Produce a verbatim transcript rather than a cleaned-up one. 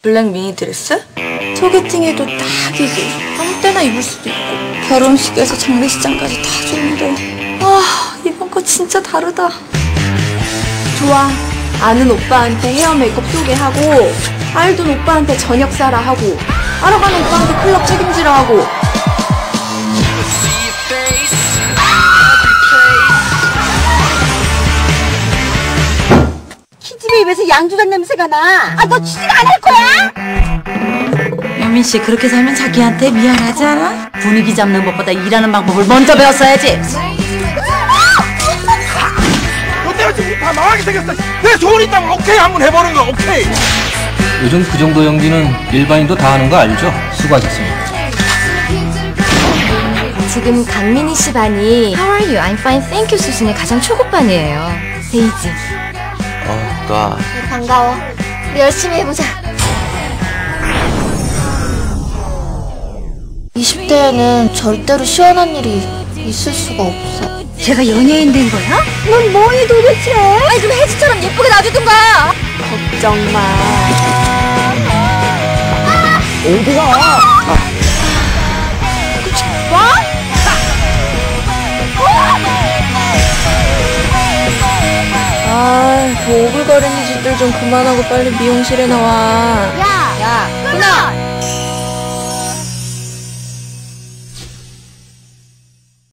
블랙 미니 드레스? 소개팅에도 딱이고 아무 때나 입을 수도 있고 결혼식에서 장례식장까지 다 좋은데 아 이번 거 진짜 다르다. 좋아, 아는 오빠한테 헤어 메이크업 소개하고 알던 오빠한테 저녁 사라 하고 알아가는 오빠한테 클럽 책임지라 하고 키즈베 입에서 양주단 냄새가 나. 아, 너 취직 안 할 거야? 여민 씨 그렇게 살면 자기한테 미안하지 않아? 분위기 잡는 법보다 일하는 방법을 먼저 배웠어야지. 너 때문에 지금 다 망하게 생겼어. 내 소원 있다면 오케이 한번 해보는 거 오케이. 요즘 그 정도 연기는 일반인도 다 하는 거 알죠? 수고하셨습니다. 지금 강민희 씨 반이 How are you? I'm fine, thank you 수준의 가장 초급반이에요. 데이지. 어, 나 반가워. 우리 열심히 해보자. 이십 대에는 절대로 시원한 일이 있을 수가 없어. 제가 연예인 된 거야? 넌 뭐니 도대체? 아니 좀 혜지처럼 예쁘게 놔주든가. 걱정 마. 어디가? 뭐? 아, 그 오글거리는 짓들 좀 그만하고 빨리 미용실에 나와. 야! 야! 끊어!